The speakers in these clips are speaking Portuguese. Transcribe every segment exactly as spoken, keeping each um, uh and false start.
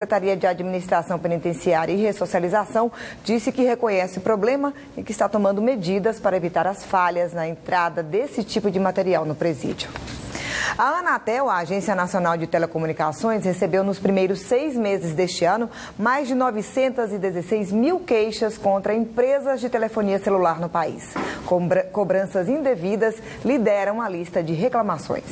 A Secretaria de Administração Penitenciária e Ressocialização disse que reconhece o problema e que está tomando medidas para evitar as falhas na entrada desse tipo de material no presídio. A Anatel, a Agência Nacional de Telecomunicações, recebeu nos primeiros seis meses deste ano mais de novecentas e dezesseis mil queixas contra empresas de telefonia celular no país. Cobranças indevidas lideram a lista de reclamações.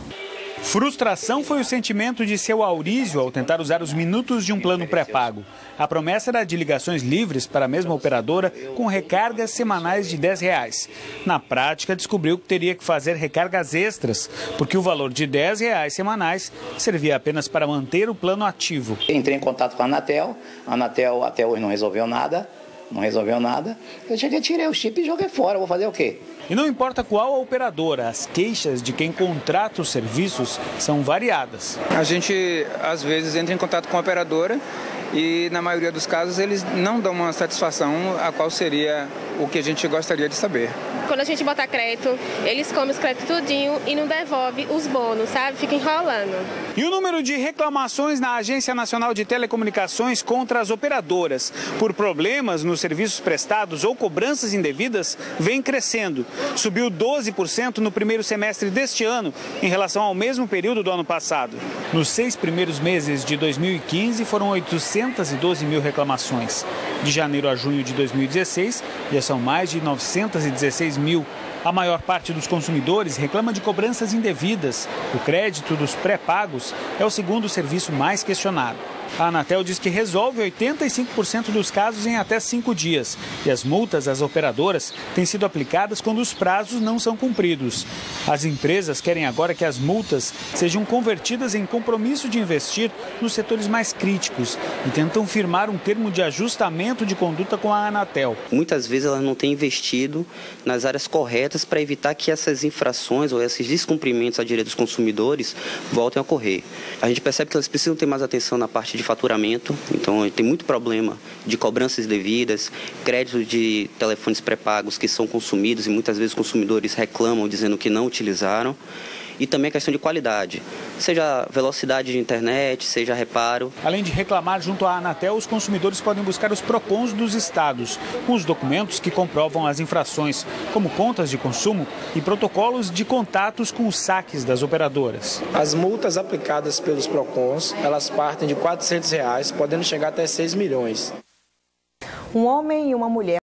Frustração foi o sentimento de seu Aurísio ao tentar usar os minutos de um plano pré-pago. A promessa era de ligações livres para a mesma operadora com recargas semanais de dez reais. Na prática, descobriu que teria que fazer recargas extras, porque o valor de dez reais semanais servia apenas para manter o plano ativo. Entrei em contato com a Anatel, a Anatel até hoje não resolveu nada, não resolveu nada. Eu cheguei, tirei o chip e joguei fora, vou fazer o quê? E não importa qual a operadora, as queixas de quem contrata os serviços são variadas. A gente, às vezes, entra em contato com a operadora e, na maioria dos casos, eles não dão uma satisfação a qual seria o que a gente gostaria de saber. Quando a gente bota crédito, eles comem os créditos tudinho e não devolve os bônus, sabe? Fica enrolando. E o número de reclamações na Agência Nacional de Telecomunicações contra as operadoras por problemas nos serviços prestados ou cobranças indevidas vem crescendo. Subiu doze por cento no primeiro semestre deste ano em relação ao mesmo período do ano passado. Nos seis primeiros meses de dois mil e quinze foram oitocentas e doze mil reclamações. De janeiro a junho de dois mil e dezesseis já são mais de novecentas e dezesseis mil. A maior parte dos consumidores reclama de cobranças indevidas. O crédito dos pré-pagos é o segundo serviço mais questionado. A Anatel diz que resolve oitenta e cinco por cento dos casos em até cinco dias. E as multas às operadoras têm sido aplicadas quando os prazos não são cumpridos. As empresas querem agora que as multas sejam convertidas em compromisso de investir nos setores mais críticos e tentam firmar um termo de ajustamento de conduta com a Anatel. Muitas vezes elas não têm investido nas áreas corretas para evitar que essas infrações ou esses descumprimentos a direito dos consumidores voltem a ocorrer. A gente percebe que elas precisam ter mais atenção na parte de faturamento, então tem muito problema de cobranças devidas, crédito de telefones pré-pagos que são consumidos e muitas vezes os consumidores reclamam dizendo que não utilizaram. E também a questão de qualidade, seja velocidade de internet, seja reparo. Além de reclamar junto à Anatel, os consumidores podem buscar os PROCONs dos estados, com os documentos que comprovam as infrações, como contas de consumo e protocolos de contatos com os saques das operadoras. As multas aplicadas pelos PROCONs, elas partem de quatrocentos reais, podendo chegar até seis milhões. Um homem e uma mulher